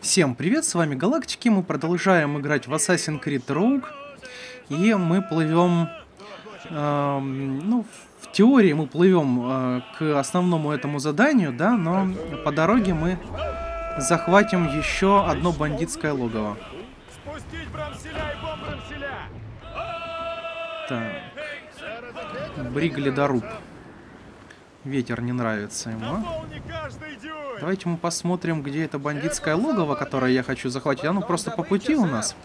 Всем привет, с вами Галактики, мы продолжаем играть в Assassin's Creed Rogue. И мы плывем, ну, в теории мы плывем к основному этому заданию, да, но по дороге мы захватим еще одно бандитское логово. Так, Бриг Ледоруб. Ветер не нравится ему. Давайте мы посмотрим, где это бандитское логово, которое я хочу захватить. Оно просто по пути у нас.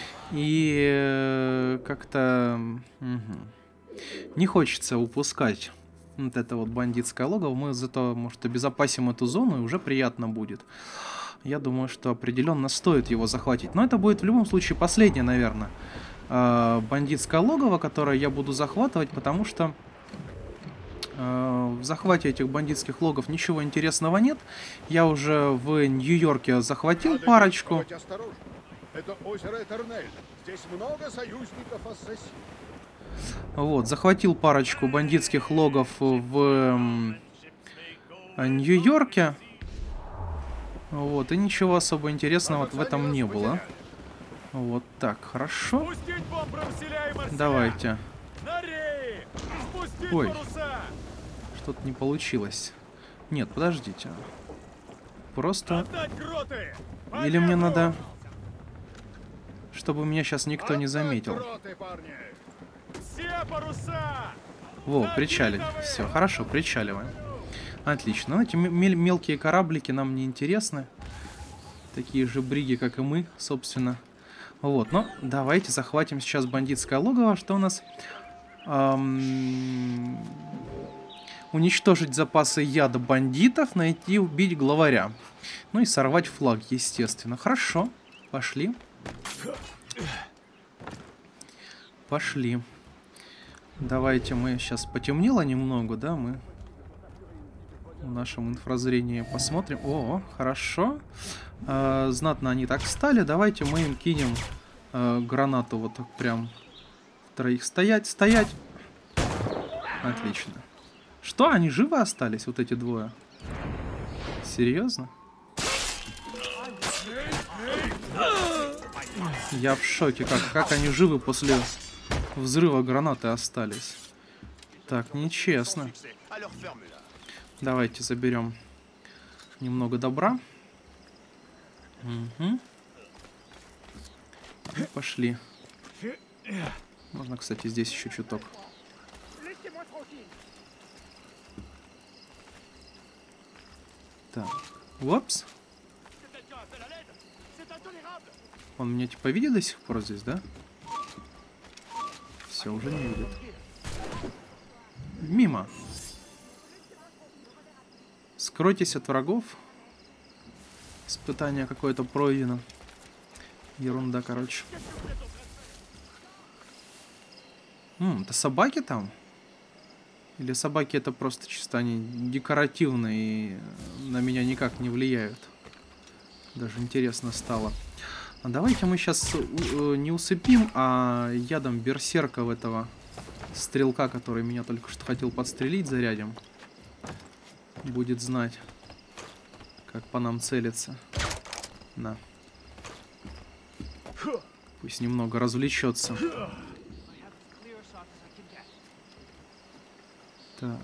И как-то не хочется упускать вот это вот бандитское логово. Мы зато, может, обезопасим эту зону, и уже приятно будет. Я думаю, что определенно стоит его захватить. Но это будет в любом случае последнее, наверное, бандитское логово, которое я буду захватывать, потому что в захвате этих бандитских логов ничего интересного нет. Я уже в Нью-Йорке захватил парочку. Это озеро Этернель. Здесь много союзников ассасинов. Вот, захватил парочку бандитских логов в Нью-Йорке. Вот, и ничего особо интересного в этом не было. Вот так, хорошо. Давайте. Ой. Что-то не получилось. Нет, подождите. Просто... Или мне надо... Чтобы меня сейчас никто не заметил. Во, причалить. Все, хорошо, причаливаем. Отлично. Эти мелкие кораблики нам не интересны. Такие же бриги, как и мы, собственно. Вот, но давайте захватим сейчас бандитское логово. Что у нас... Уничтожить запасы яда бандитов, найти и убить главаря. Ну и сорвать флаг, естественно. Хорошо, пошли. Пошли. Давайте мы сейчас потемнело немного, да, мы в нашем инфразрении посмотрим. О, хорошо. Знатно они так стали. Давайте мы им кинем гранату вот так прям. Троих стоять, стоять. Отлично. Что, они живы остались, вот эти двое? Серьезно? Я в шоке, как они живы после взрыва гранаты остались. Так, нечестно. Давайте заберем немного добра. Угу. Пошли. Можно, кстати, здесь еще чуток. Так, упс. Он меня типа видит до сих пор здесь, да? Все, уже не видит. Мимо. Скройтесь от врагов. Испытание какое-то пройдено. Ерунда, короче. Это собаки там? Или собаки это просто чисто они декоративные и на меня никак не влияют? Даже интересно стало. А давайте мы сейчас не усыпим, а ядом берсерка в этого стрелка, который меня только что хотел подстрелить, зарядим. Будет знать, как по нам целиться. На. Пусть немного развлечется. Так.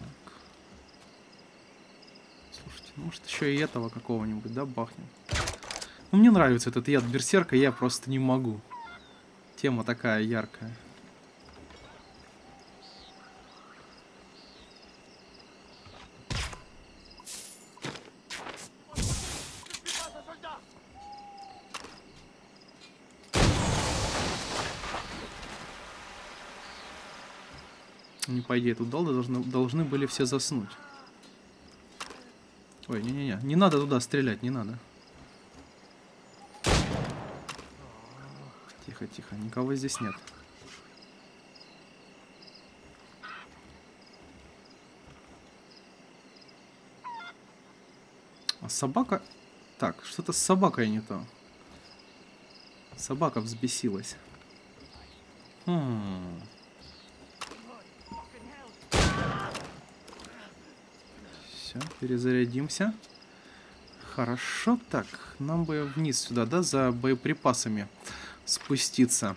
Слушайте, ну, может еще и этого какого-нибудь, да, бахнем? Ну, мне нравится этот яд берсерка, я просто не могу. Тема такая яркая. Не по идее, тут должны были все заснуть. Ой, не-не-не, не надо туда стрелять, не надо. Тихо, тихо, никого здесь нет. А собака... Так, что-то с собакой не то. Собака взбесилась. Все, перезарядимся. Хорошо, так, нам бы вниз сюда, да, за боеприпасами спуститься.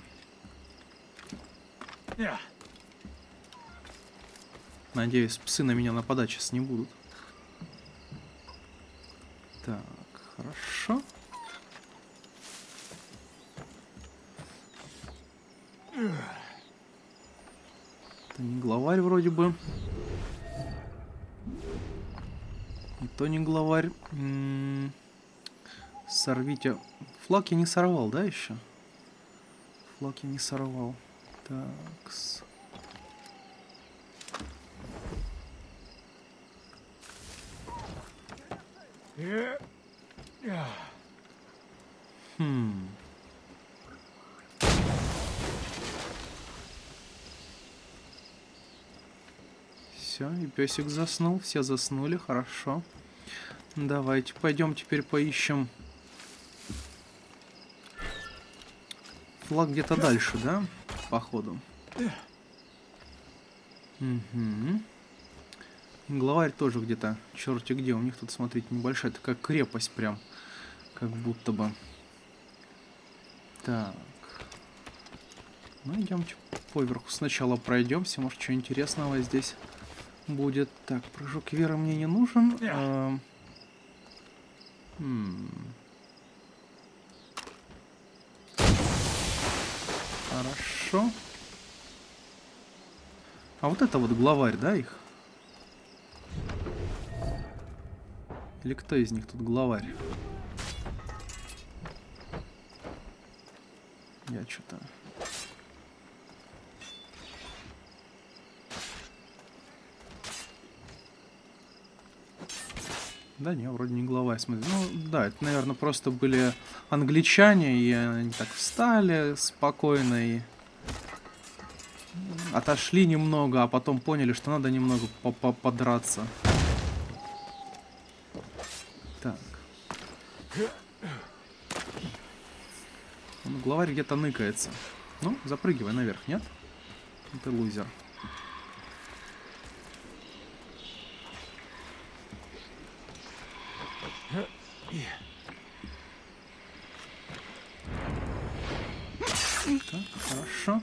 Надеюсь, псы на меня нападать сейчас не будут. Так, хорошо. Это не главарь вроде бы. И то не главарь. Сорвите. Флаг я не сорвал, да, еще? Флаг я не сорвал. Так. Все, и песик заснул, все заснули, хорошо. Давайте пойдем теперь поищем флаг где-то дальше, да? Походу. Угу. Главарь тоже где-то, черти где. У них тут, смотрите, небольшая такая крепость прям. Как будто бы. Так. Ну, идемте поверху сначала пройдемся. Может, что интересного здесь будет. Так, прыжок веры мне не нужен. Хорошо. А вот это вот главарь, да, их? Или кто из них тут главарь? Я что-то... Да не, вроде не главарь, смотри. Ну, да, это, наверное, просто были англичане, и они так встали спокойно и отошли немного, а потом поняли, что надо немного подраться. Так. Ну, главарь где-то ныкается. Ну, запрыгивай наверх, нет? Ты лузер. Так, хорошо.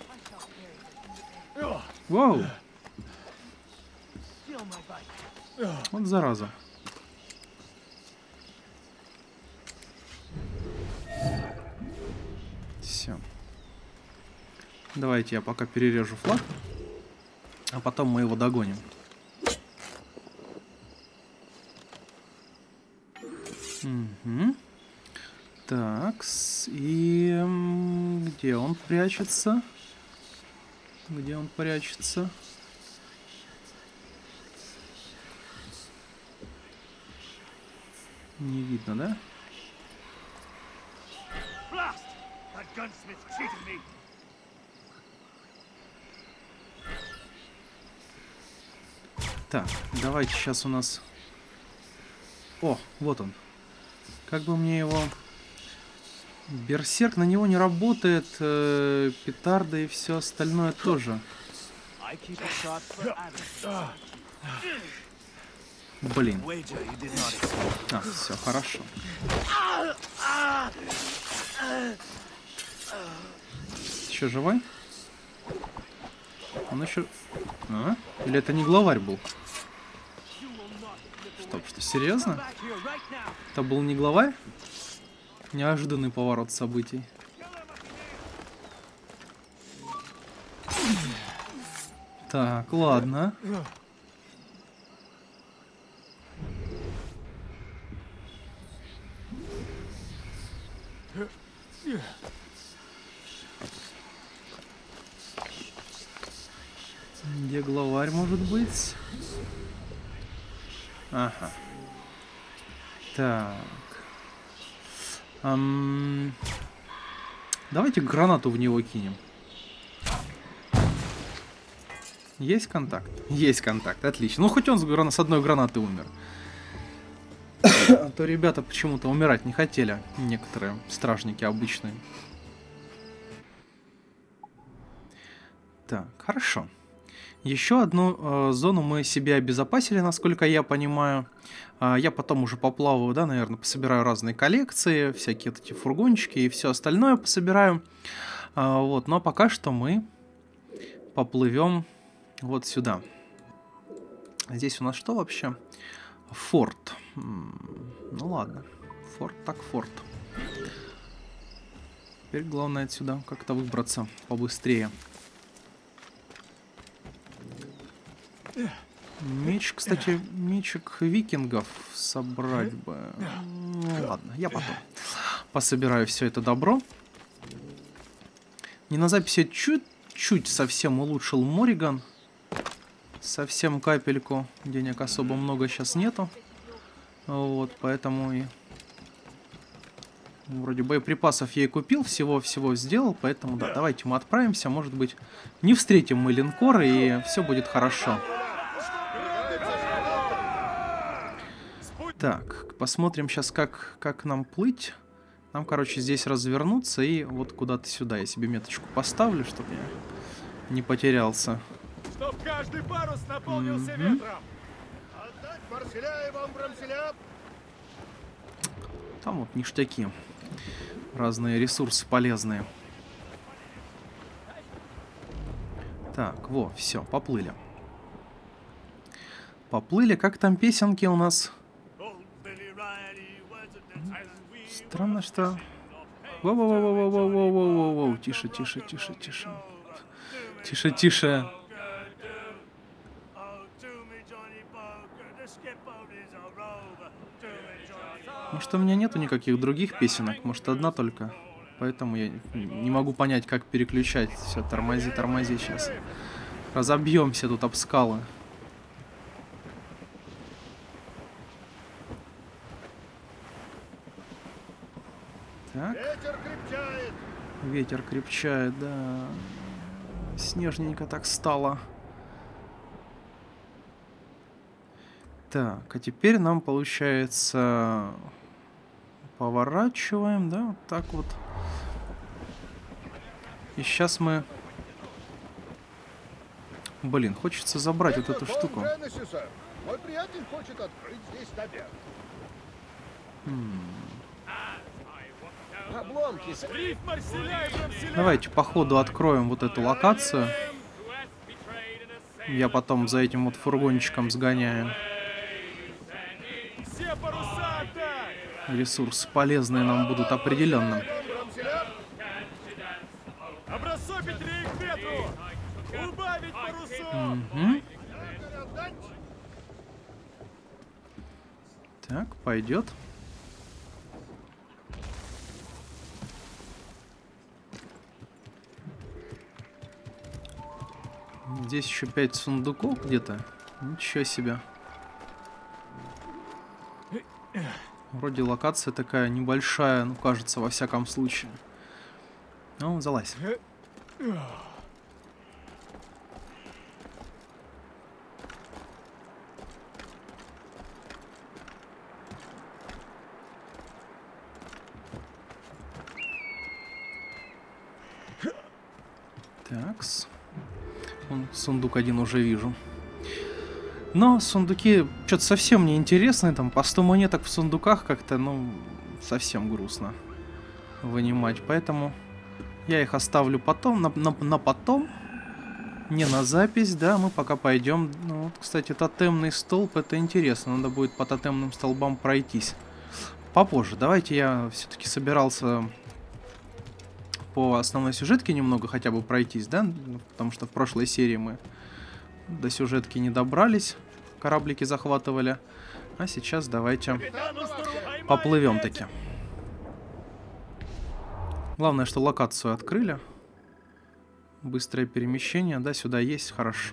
Вау! Вот зараза. Все. Давайте я пока перережу флаг, а потом мы его догоним. Угу. Так, и где он прячется? Где он прячется? Не видно, да? Так, давайте сейчас у нас... О, вот он. Как бы мне его... Берсерк на него не работает, петарда и все остальное тоже. Блин. А, все, хорошо. Еще живой? Он еще... А? Или это не главарь был? Стоп, что, серьезно? Это был не главарь? Неожиданный поворот событий. Так, ладно. Где главарь может быть? Ага. Так. Давайте гранату в него кинем. Есть контакт? Есть контакт, отлично. Ну, хоть он с одной гранаты умер. А то ребята почему-то умирать не хотели. Некоторые стражники обычные. Так, хорошо. Еще одну зону мы себе обезопасили, насколько я понимаю. Я потом уже поплаваю, да, наверное, пособираю разные коллекции, всякие эти фургончики и все остальное пособираю. Вот, но пока что мы поплывем вот сюда. Здесь у нас что вообще? Форт. Ну ладно. Форт так форт. Теперь главное отсюда как-то выбраться побыстрее. Меч, кстати, мечик викингов собрать бы. Ну, ладно, я потом пособираю все это добро. Не на записи чуть-чуть совсем улучшил Морриган. Совсем капельку. Денег особо много сейчас нету. Вот, поэтому и... Вроде боеприпасов я и купил, всего-всего сделал, поэтому да, давайте мы отправимся. Может быть, не встретим мы линкор, и все будет хорошо. Так, посмотрим сейчас, как нам плыть. Нам, короче, здесь развернуться и вот куда-то сюда. Я себе меточку поставлю, чтобы я не потерялся. Чтоб каждый парус наполнился ветром. Отдать Марселя и вам Брамселя. Там вот ништяки. Разные ресурсы полезные. Так, во, все, поплыли. Поплыли. Как там песенки у нас? Странно, что... Воу-воу-воу-воу-воу-воу-воу-воу. Тише, тише, тише, тише. Тише, тише. Может, у меня нету никаких других песенок? Может, одна только? Поэтому я не могу понять, как переключать. Все, тормози, тормози сейчас. Разобьемся тут об скалы. Так. Ветер крепчает. Ветер крепчает, да. Снежненько так стало. Так, а теперь нам, получается, поворачиваем, да, вот так вот. И сейчас мы... Блин, хочется забрать вот эту штуку. Мой приятель хочет открыть здесь табер. Обломки. Давайте по ходу откроем вот эту локацию. Я потом за этим вот фургончиком сгоняю. Ресурсы полезные нам будут определенно. Угу. Так, пойдет. Здесь еще 5 сундуков где-то. Ничего себе. Вроде локация такая небольшая, ну, кажется, во всяком случае. Ну, залазь. Такс. Вон, сундук один уже вижу. Но сундуки что-то совсем не интересные. Там по 100 монеток в сундуках как-то, ну, совсем грустно вынимать. Поэтому я их оставлю потом, на потом. Не на запись, да, мы пока пойдем. Ну, вот, кстати, тотемный столб, это интересно. Надо будет по тотемным столбам пройтись попозже. Давайте я все-таки собирался по основной сюжетке немного хотя бы пройтись, да? Потому что в прошлой серии мы до сюжетки не добрались. Кораблики захватывали. А сейчас давайте поплывем таки. Главное, что локацию открыли. Быстрое перемещение, да, сюда есть, хорошо.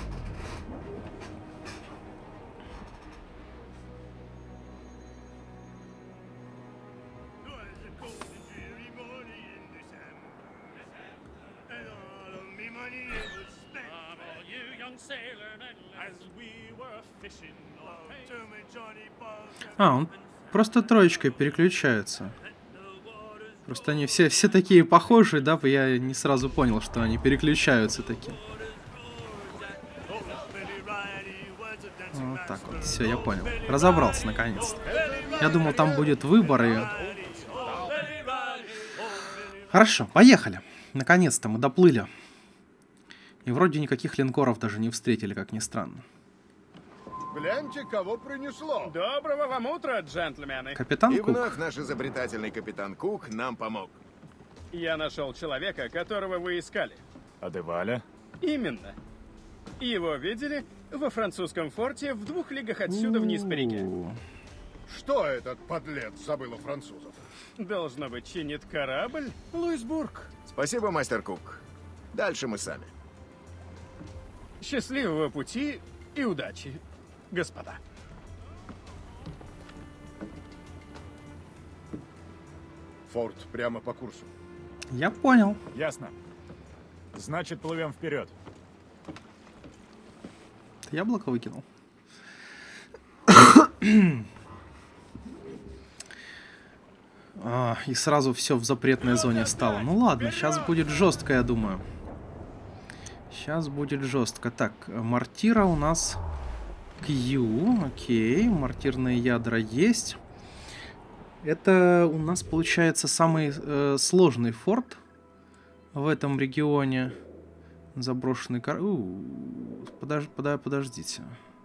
А, он просто троечкой переключается. Просто они все такие похожие, да, я не сразу понял, что они переключаются такие. так вот. Все, я понял. Разобрался наконец-то. Я думал, там будет выбор и... Хорошо, поехали. Наконец-то мы доплыли. И вроде никаких линкоров даже не встретили, как ни странно. Гляньте, кого принесло. Доброго вам утра, джентльмены. Капитан И Кук. вновь наш изобретательный капитан Кук нам помог. Я нашел человека, которого вы искали. Адеваля? Именно. Его видели во французском форте в 2 лигах отсюда вниз по реке. Что этот подлец забыл у французов? Должно быть, чинит корабль Луисбург. Спасибо, мастер Кук. Дальше мы сами. Счастливого пути и удачи, господа. Форт прямо по курсу. Я понял. Ясно. Значит, плывем вперед. Ты яблоко выкинул? И сразу все в запретной зоне стало. Ну ладно, сейчас будет жестко, я думаю. Сейчас будет жестко. Так, мортира у нас Q. Окей, мортирные ядра есть. Это у нас получается самый сложный форт в этом регионе. Заброшенный подождите.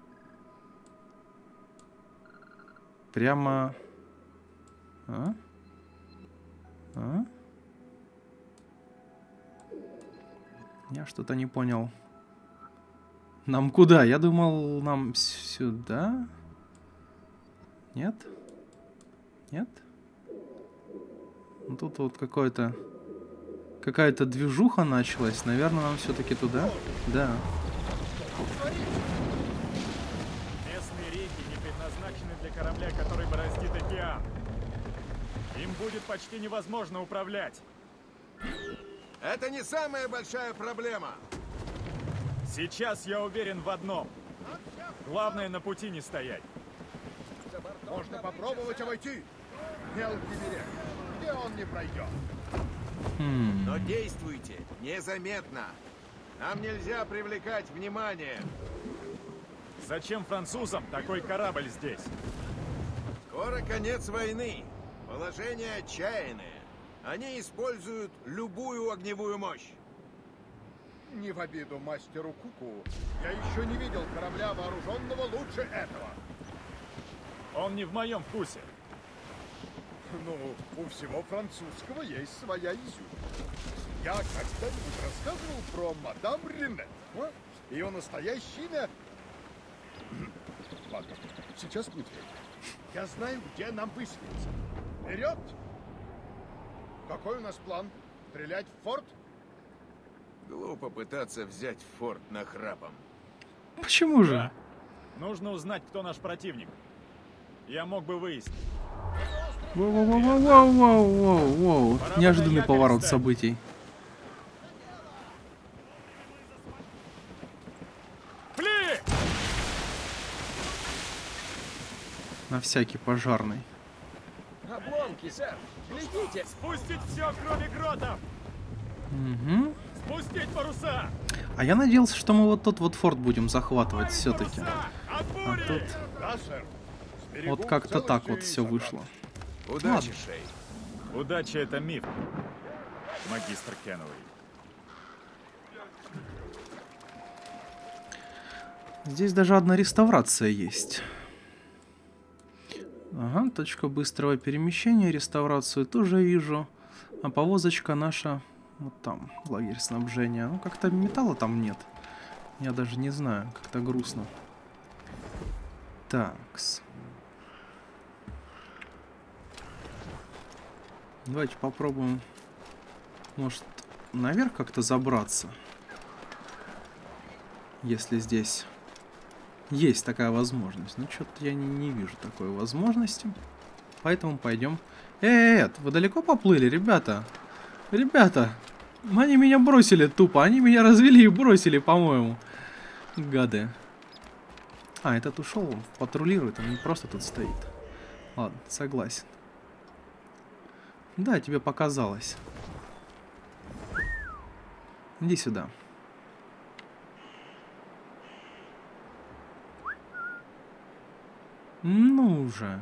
Прямо... Я что-то не понял. Нам куда? Я думал, нам сюда. Нет? Нет? Ну, тут вот какая-то движуха началась. Наверное, нам все-таки туда? Да. Местные реки не предназначены для корабля, который бороздит океан. Им будет почти невозможно управлять. Это не самая большая проблема. Сейчас я уверен в одном. Главное, на пути не стоять. Можно попробовать обойти. Мелкий берег, где он не пройдет. Но действуйте незаметно. Нам нельзя привлекать внимание. Зачем французам такой корабль здесь? Скоро конец войны. Положение отчаянное. Они используют любую огневую мощь. Не в обиду мастеру Куку. Я еще не видел корабля, вооруженного лучше этого. Он не в моем вкусе. Ну, у всего французского есть своя изюминка. Я когда-нибудь рассказывал про мадам Ренет. Ее настоящее имя... Ладно, сейчас будет время. Я знаю, где нам высадиться. Вперед! Какой у нас план? Стрелять в форт? Глупо пытаться взять форт нахрапом. Почему же? Нужно узнать, кто наш противник. Я мог бы выяснить. Воу-воу-воу-воу-воу-воу. Неожиданный поворот событий. Пли! На всякий пожарный. Обломки, сэр. Глядите. Спустить все, кроме гротов! Угу. Спустить паруса! А я надеялся, что мы вот тот вот форт будем захватывать все-таки. Паруса! От А бури! тут Да, сэр. вот как-то так вот все вышло. Удачи, Шей. Удача — это миф, магистр Кенуэй. Здесь даже одна реставрация есть. Ага, точка быстрого перемещения. Реставрацию тоже вижу. А повозочка наша вот там, лагерь снабжения. Ну, как-то металла там нет. Я даже не знаю, как-то грустно. Такс. Давайте попробуем, может, наверх как-то забраться. Если здесь есть такая возможность. Но что-то я не вижу такой возможности. Поэтому пойдем. Вы далеко поплыли, ребята? Ребята, они меня бросили тупо. Они меня развели и бросили, по-моему. Гады. А, этот ушел, он патрулирует, он не просто тут стоит. Ладно, согласен. Да, тебе показалось. Иди сюда. Ну уже.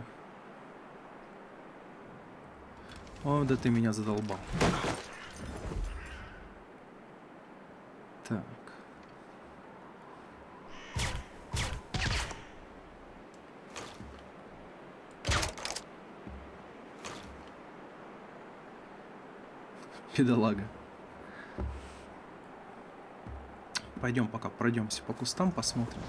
О, да ты меня задолбал. Так. Педалага. Пойдем пока пройдемся по кустам, посмотрим.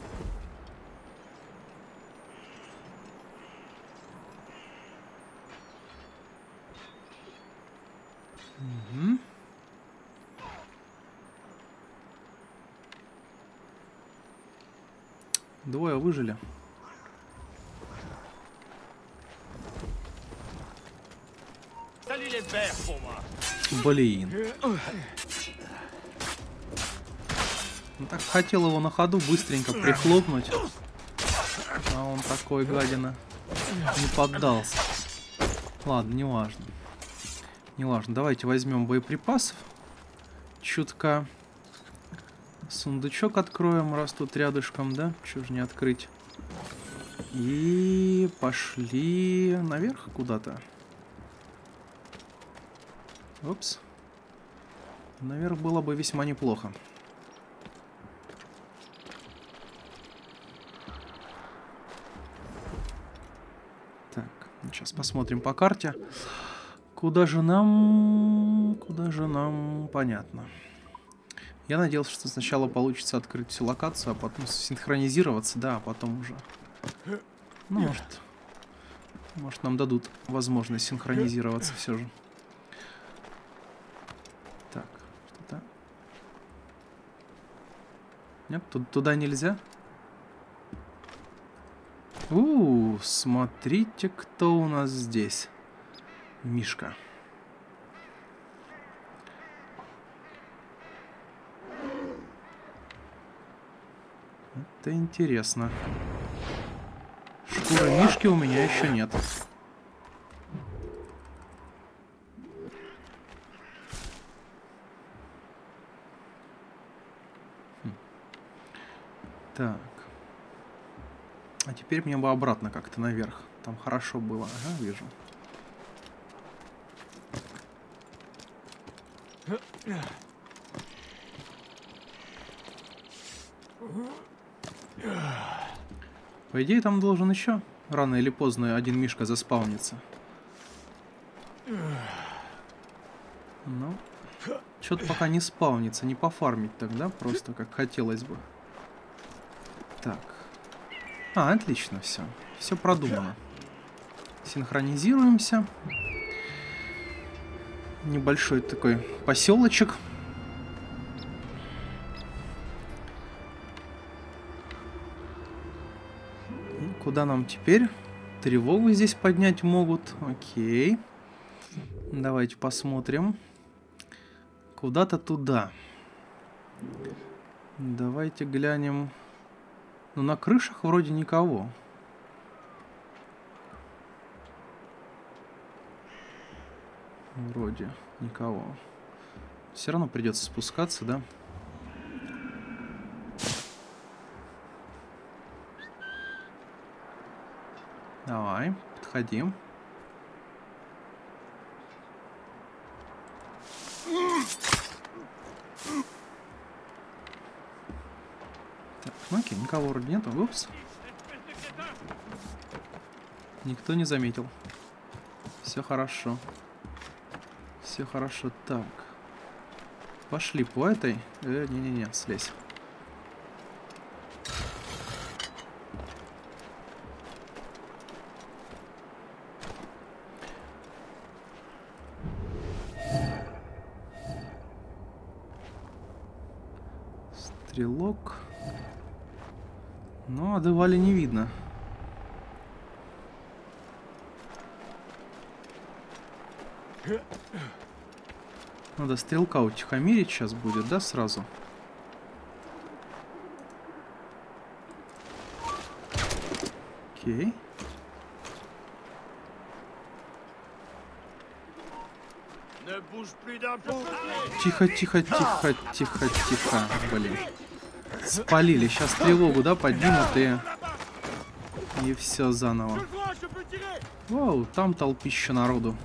Угу. Двое выжили. Блин. Ну, так хотел его на ходу быстренько прихлопнуть. А он такой, гадина, не поддался. Ладно, не важно. Не важно. Давайте возьмем боеприпасов. Чутка. Сундучок откроем, раз тут рядышком, да? Чего же не открыть? И пошли наверх куда-то. Опс. Наверх было бы весьма неплохо. Так, сейчас посмотрим по карте. Куда же нам? Куда же нам? Понятно. Я надеялся, что сначала получится открыть всю локацию, а потом синхронизироваться, да, а потом уже. Ну, может нам дадут возможность синхронизироваться все же. Так, что-то. Нет, туда нельзя. Смотрите, кто у нас здесь. Мишка. Это интересно. Шкуры Мишки у меня еще нет. Так. А теперь мне бы обратно как-то наверх. Там хорошо было. Ага, вижу. По идее, там должен еще рано или поздно один Мишка заспаунится. Ну, что-то пока не спаунится, не пофармить тогда, просто как хотелось бы. Так. Отлично, все. Все продумано. Синхронизируемся. Небольшой такой поселочек. И куда нам теперь? Тревогу здесь поднять могут. Окей. Давайте посмотрим. Куда-то туда. Давайте глянем. Ну, на крышах вроде никого. Вроде никого. Все равно придется спускаться, да? Давай, подходим. Так, ну окей, никого вроде нету. Упс. Никто не заметил. Все хорошо. Все хорошо. Так. Пошли по этой. Не-не-не, слезь. Стрелок. Ну, а Девали не видно. Надо стрелка утихомирить сейчас будет, да, сразу? Окей. Тихо, тихо, тихо, тихо, тихо. Блин. Спалили. Сейчас тревогу, да, поднимут и И все заново. Воу, там толпища народу.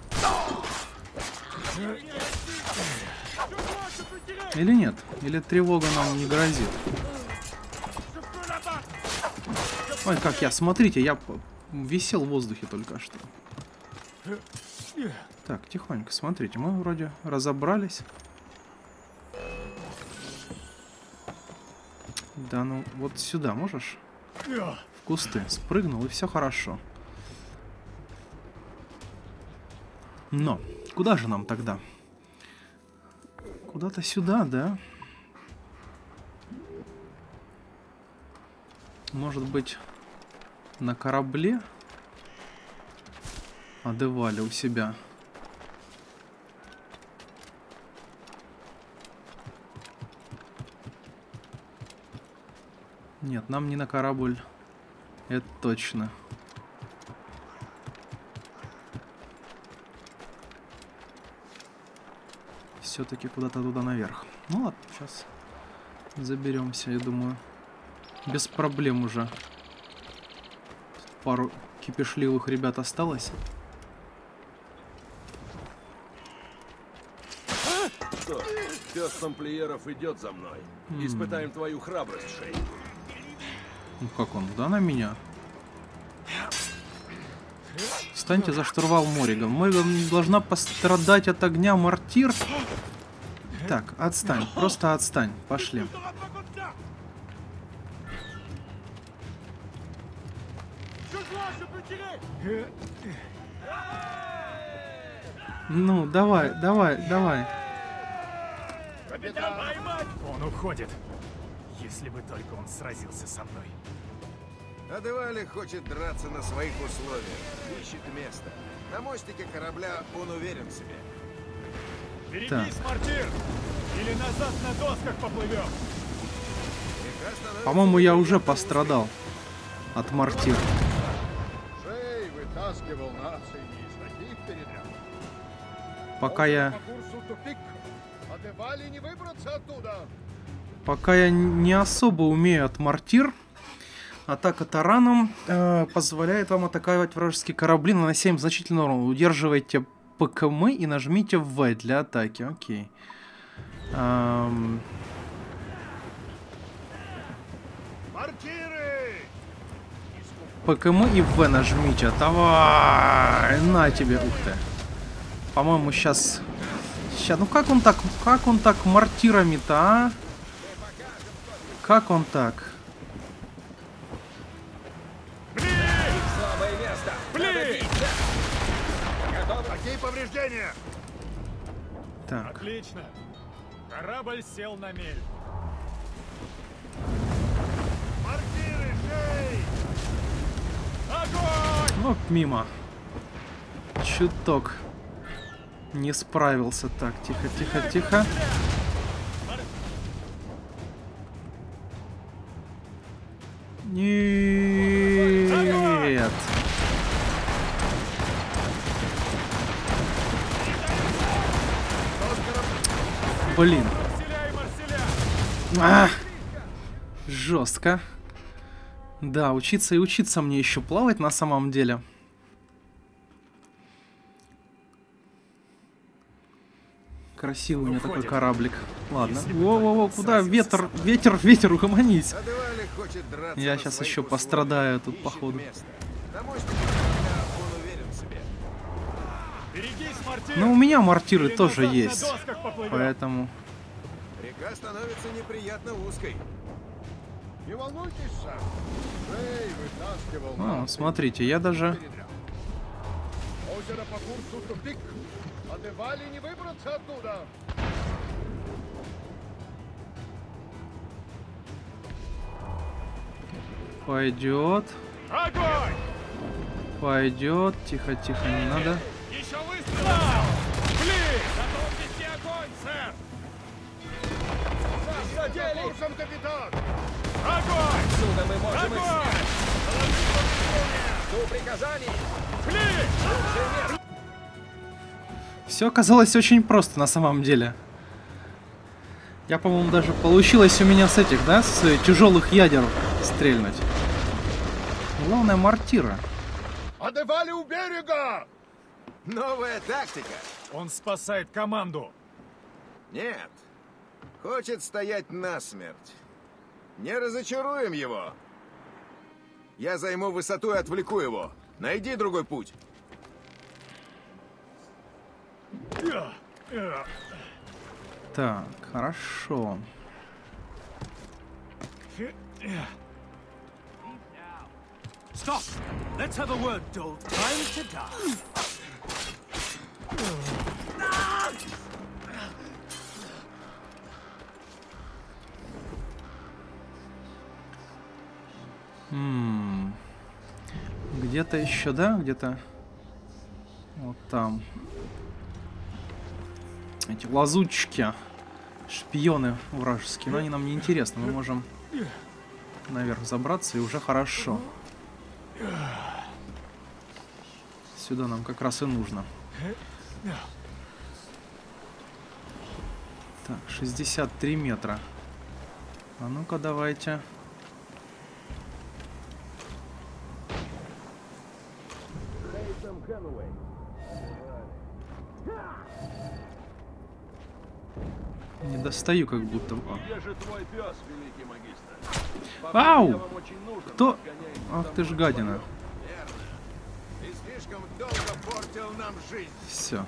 Или нет? Или тревога нам не грозит? Ой, как я, смотрите, я висел в воздухе только что. Так, тихонько, смотрите, мы вроде разобрались. Да ну, вот сюда можешь? В кусты спрыгнул, и все хорошо. Но, куда же нам тогда? Куда-то сюда, да? Может быть, на корабле? Адевали у себя. Нет, нам не на корабль. Это точно. Все-таки куда-то туда наверх. Ну ладно, сейчас заберемся, я думаю. Без проблем уже. Пару кипешливых ребят осталось. Что? Пес тамплиеров идет за мной. Испытаем твою храбрость, Шей. Ну как он? Да, на меня. Встаньте за штурвал Мориган. Мориган должна пострадать от огня мортир. Так, отстань. Просто отстань. Пошли. Ну, давай, давай, давай. Он уходит. Если бы только он сразился со мной. Адевали хочет драться на своих условиях. Ищет место. На мостике корабля он уверен в себе. Берегись, мортир! Или назад на досках поплывем! По-моему, я уже пострадал от мортир. Шей вытаскивал нас и не из таких передряг. Пока я... По курсу тупик. Адевали не выбраться оттуда. Пока я не особо умею от мортир, атака тараном позволяет вам атаковать вражеские корабли, нанося им значительный урон. Удерживайте ПКМ и нажмите В для атаки. Окей. ПКМ и В нажмите. Давай! На тебе. Ух ты. По-моему, сейчас... Ну как он так мортирами-то, а? Как он так? Слабое место! Блин! Какие повреждения? Так. Отлично. Корабль сел на мель. Мортиры, Шей! Огонь! Вот мимо. Чуток. Не справился. Так, тихо, тихо, тихо. Нет. Блин. Жестко. Да, учиться и учиться мне еще плавать на самом деле. Красивый у меня такой кораблик. Ладно. Во-во-во, куда? Ветер, ветер, угомонись. Адевали хочет драться Я на сейчас своих еще условиях. пострадаю тут, Ищет походу. место. На мостике корабля он уверен в себе. Берегись, мортир! Ну, у меня мортиры Или тоже назад есть. на досках поплывем. Поэтому... Река становится неприятно узкой. Не волнуйтесь, сэр. Шей вытаскивал Ну, нас. смотрите, я даже... Передряг. Озеро по курсу тупик. Адевали не выбраться оттуда. Пойдет. Огонь! Пойдет. Тихо, тихо, не надо. Еще выстрел! Блин! Готов вести огонь, сэр! По курсам, капитан. Огонь! Отсюда мы можем их Огонь! снять. Жду приказаний. Блин! Все оказалось очень просто на самом деле. Я, по-моему, даже получилось у меня с этих, да, с тяжелых ядер стрельнуть. Главное, мортира. Адевали у берега! Новая тактика. Он спасает команду. Нет. Хочет стоять насмерть. Не разочаруем его. Я займу высоту и отвлеку его. Найди другой путь. Так, хорошо. Stop! Let's have a word, Dove. Time to die. Где-то еще, да? Где-то вот там. Эти лазутчики, шпионы вражеские, но они нам не интересны. Мы можем наверх забраться, и уже хорошо. Сюда нам как раз и нужно. Так, 63 метра. А ну-ка, давайте. Не достаю, как будто. Где же твой пес, великий магистр? Ау! Я вам очень нужен, Кто? отгоняйте Ах за ты ж мной. гадина. Ты слишком долго портил нам жизнь. Все.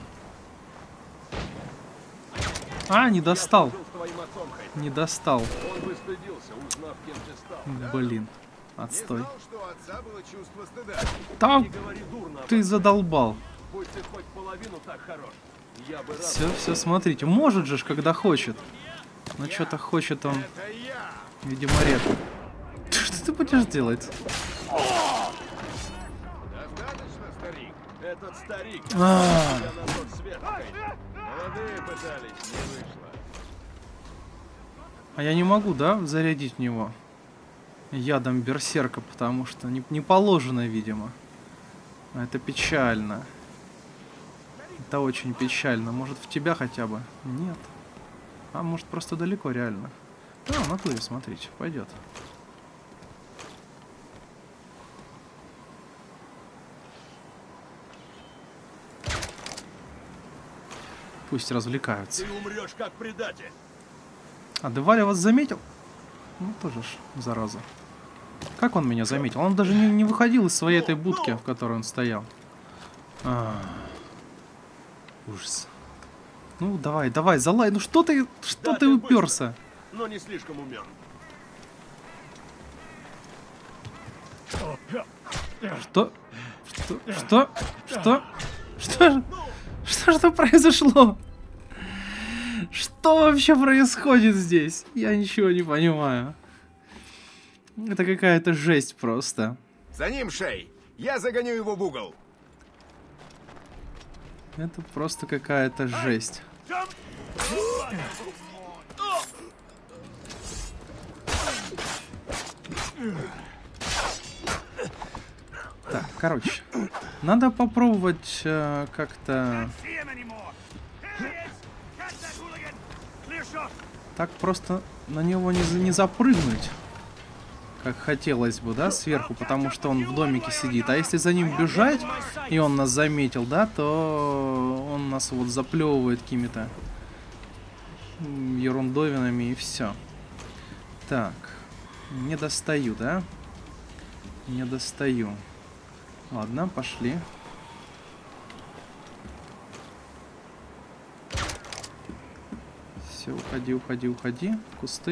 А, не достал. Я служил с твоим отцом, Хейт. Не достал. Он бы стыдился, узнав, кем ты стал. Блин. Не Отстой. знал, что у отца было чувство стыда. Там Не говори дурно об ты этом. задолбал. Пусть ты хоть половину так хорош. Я бы рад. Все, смотрите. Может же ж, когда хочет. Но что-то хочет он, Это я. видимо, редко. Что ты будешь делать? Достаточно, старик. Этот старик. А. Я на тот свет, Хейт. Молодые пытались, не вышло. А я не могу, да, зарядить в него ядом берсерка, потому что не положено, видимо. А это печально. Это очень печально. Может, в тебя хотя бы? Нет. А может, просто далеко, реально. А, в натуре, смотрите, пойдет. Пусть развлекаются. Ты умрешь как предатель. А Деваля вас заметил? Ну, тоже ж, зараза. Как он меня заметил? Он даже не выходил из своей этой будки, в которой он стоял. Ужас. Ну, давай, залай. Ну, что ты Да, уперся? Но не слишком умен. Что? Что произошло? Что вообще происходит здесь? Я ничего не понимаю. Это какая-то жесть просто. За ним, Шей. Я загоню его в угол. Это просто какая-то жесть. Так, короче, надо попробовать как-то так просто на него не запрыгнуть, как хотелось бы, да, сверху, потому что он в домике сидит. А если за ним бежать, и он нас заметил, да, то он нас вот заплевывает какими-то ерундовинами и все. Так, не достаю, да? Не достаю. Ладно, пошли. Все, уходи. Кусты.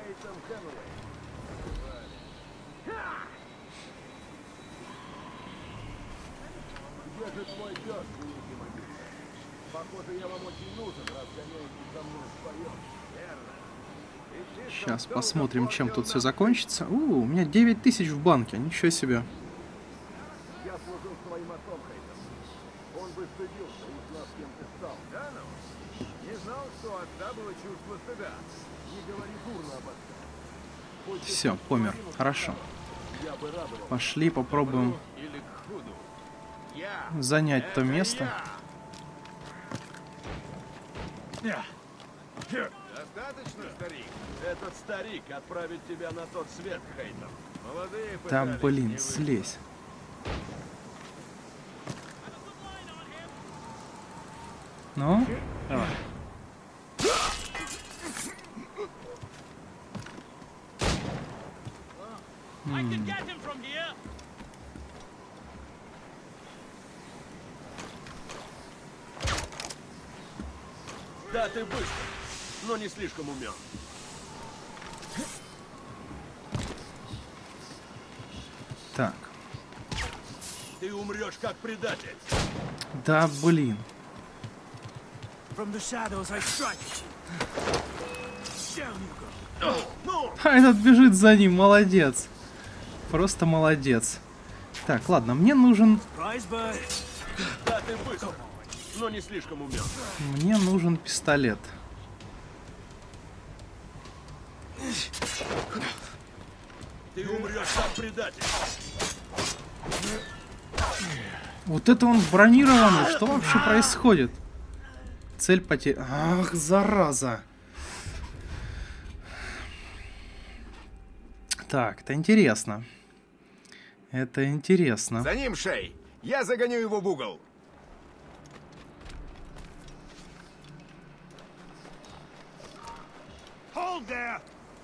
Где же твой пес, великий магистр? Похоже, я вам очень нужен, раз гоняетесь за мной вдвоем. Верно. Сейчас посмотрим, чем тут все закончится. У меня 9000 в банке, ничего себе. Я служил с твоим отцом, Хейтом. Он бы стыдился, узнав, кем ты стал. Да ну? Не знал, что у отца было чувство стыда. Не говори дурно об отце. Все, помер. Хорошо. Я бы радовал. Пошли, попробуем Или к худу. Я. занять то место. Достаточно, старик. Этот старик отправит тебя на тот свет, Хейтом. Молодые Да, пытались, блин, не вышло. слезь. Ну, давай. Да, ты быстр, но не слишком умен. Так. Ты умрешь как предатель. Да, блин. From the shadows I strike at you. Down you go. Ну! А этот бежит за ним, молодец. Просто молодец. Так, ладно, мне нужен... Prize bird. Да, ты быстр, но не слишком умен. Мне нужен пистолет. Ты умрешь как предатель. Вот это он бронированный. Что вообще происходит? Цель потеря... Ах, зараза. Так, это интересно. Это интересно. За ним, Шей! Я загоню его в угол! Hold there.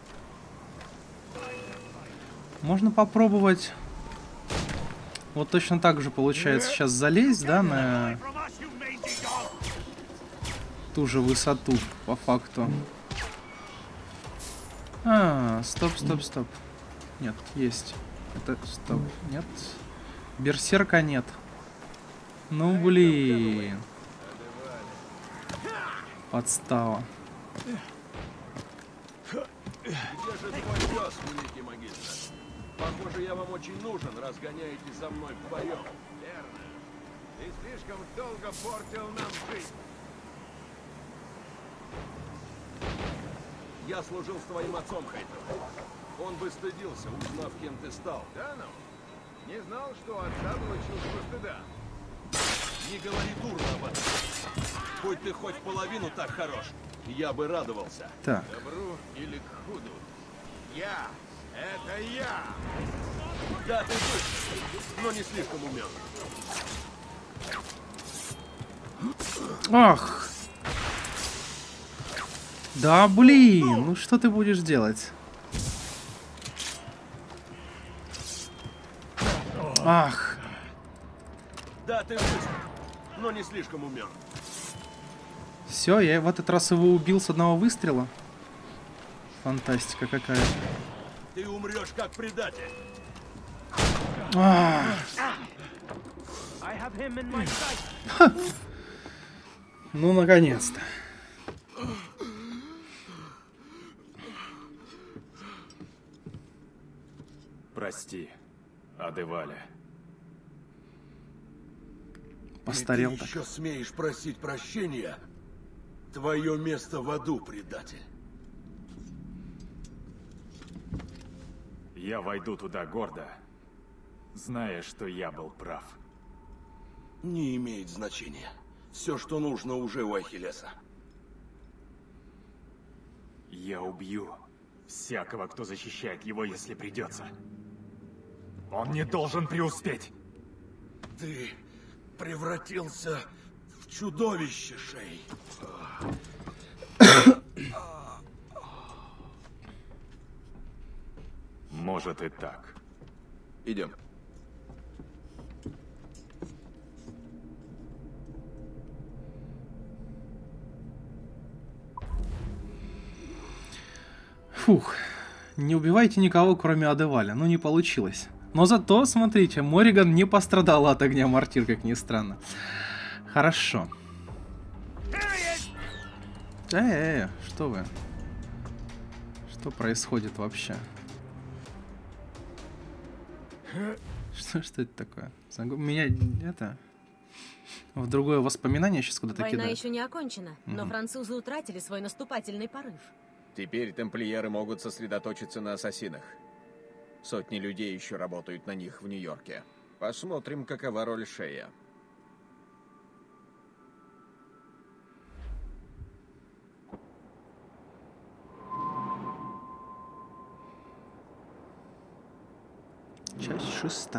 Можно попробовать... Вот точно так же получается сейчас залезть, да, на From us, you mangy dog. ту же высоту, по факту. А, стоп, стоп, стоп. Нет, есть. Это, стоп, нет. Берсерка нет. Ну, блин. Подстава. Где же твой пес, великий магистр? Похоже, я вам очень нужен, раз гоняетесь за мной вдвоем. Верно. Ты слишком долго портил нам жизнь. Я служил с твоим отцом, Хейтер. Он бы стыдился, узнав, кем ты стал. Да ну? Не знал, что у отца было чувство стыда. Не говори дурно об этом. Будь ты хоть половину так хорош, я бы радовался. Так, Добру или к худу. Я. Это я. Да, ты быстр, но не слишком умен. ах. Да, блин, ну что ты будешь делать? Ах. Да, ты быстр, но не слишком умен. Все, я в этот раз его убил с одного выстрела. Фантастика какая. Ты умрешь как предатель. А, I have him in my sight. ну, наконец-то. Прости, Адеваля. Постарел И ты так. еще смеешь просить прощения? Твое место в аду, предатель. Я войду туда гордо, зная, что я был прав. Не имеет значения. Все, что нужно, уже у Ахиллеса. Я убью всякого, кто защищает его, если придется. Он не должен преуспеть. Ты превратился в чудовище, Шей. Может и так. Идем. Фух. Не убивайте никого, кроме Адеваля. Ну, не получилось. Но зато, смотрите, Мориган не пострадала от огня мортир, как ни странно. Хорошо. Что вы? Что происходит вообще? Что это такое? Меня это... В другое воспоминание сейчас куда-то Война кидает. еще не окончена, но французы утратили свой наступательный порыв. Теперь тамплиеры могут сосредоточиться на ассасинах. Сотни людей еще работают на них в Нью-Йорке. Посмотрим, какова роль Шея. Часть 6.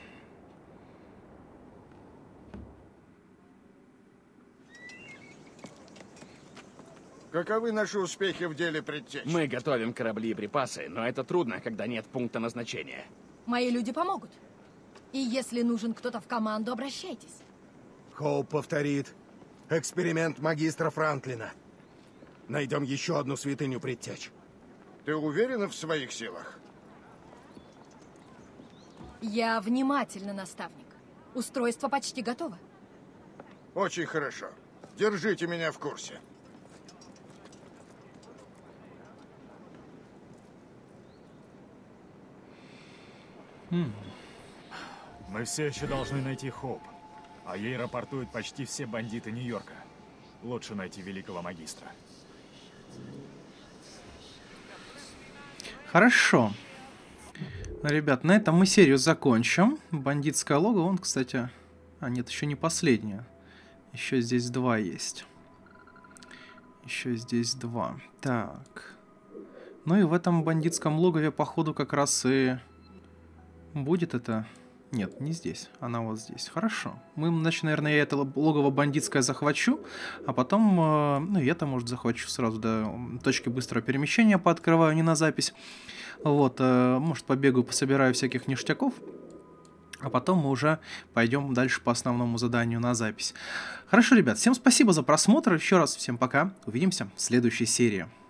Каковы наши успехи в деле предтечи? Мы готовим корабли и припасы, но это трудно, когда нет пункта назначения. Мои люди помогут. И если нужен кто-то в команду, обращайтесь. Хоуп повторит эксперимент магистра Франклина. Найдем еще одну святыню предтеч. Ты уверена в своих силах? Я внимательно, наставник. Устройство почти готово. Очень хорошо. Держите меня в курсе. Мы все еще должны найти Хоуп. А ей рапортуют почти все бандиты Нью-Йорка. Лучше найти великого магистра. Хорошо. Ребят, на этом мы серию закончим. Бандитское логово, он, кстати... А, нет, еще не последнее. Еще здесь 2 есть. Еще здесь 2. Так. Ну и в этом бандитском логове, походу, как раз и... Будет это... Нет, не здесь. Она вот здесь. Хорошо. Значит, наверное, я это логово бандитское захвачу, а потом, ну, и это, может, захвачу сразу, да, точки быстрого перемещения пооткрываю, не на запись. Вот, может, побегаю, пособираю всяких ништяков, а потом мы уже пойдем дальше по основному заданию на запись. Хорошо, ребят, всем спасибо за просмотр. Еще раз всем пока. Увидимся в следующей серии.